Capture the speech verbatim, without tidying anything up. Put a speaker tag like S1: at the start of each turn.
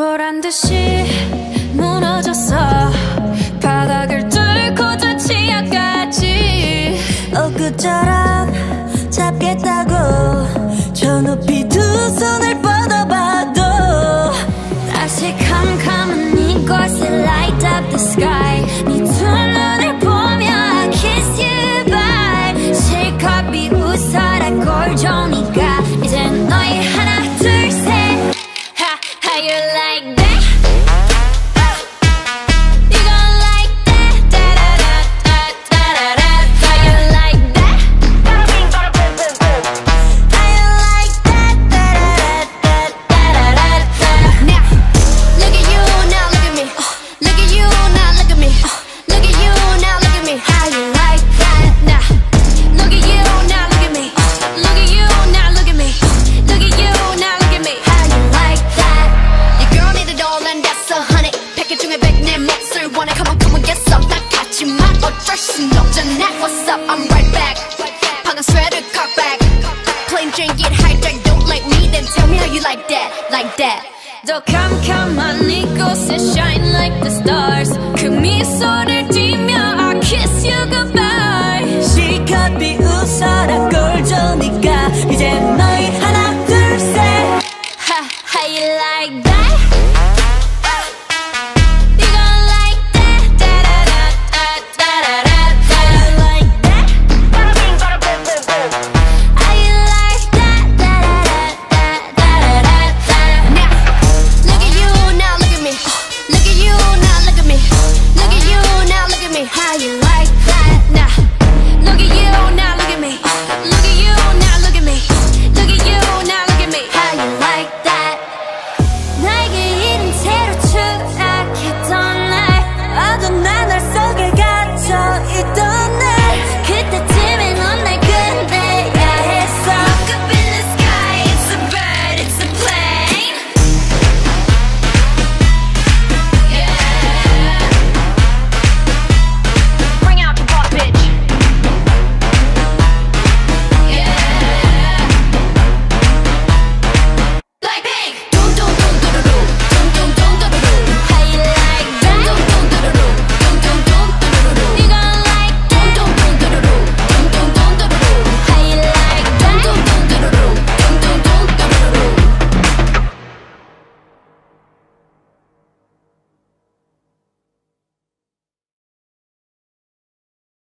S1: 보란 듯이 무너졌어. 바닥을 뚫고 저 치아까지
S2: 엊그처럼 잡겠다고 저 높이 두 손을 뻗어봐도
S1: 다시 캄캄한 이곳에 light up the sky. 네 두 눈을 보며 I kiss you bye. 실컷 비웃어라 꼴 좋으니까 이젠 너희 하나 둘 셋. Ha, how you like that?
S3: What's up? I'm right back. 방금 sweater cock back. Plain drink it hijack. Don't like me, then tell me how you like that, like that.
S1: 더 캄캄한 이곳에 shine like the stars. 그 미소를 띠며 I kiss you goodbye.
S2: 실컷 비웃어라 꼴 좋으니까 이제 너희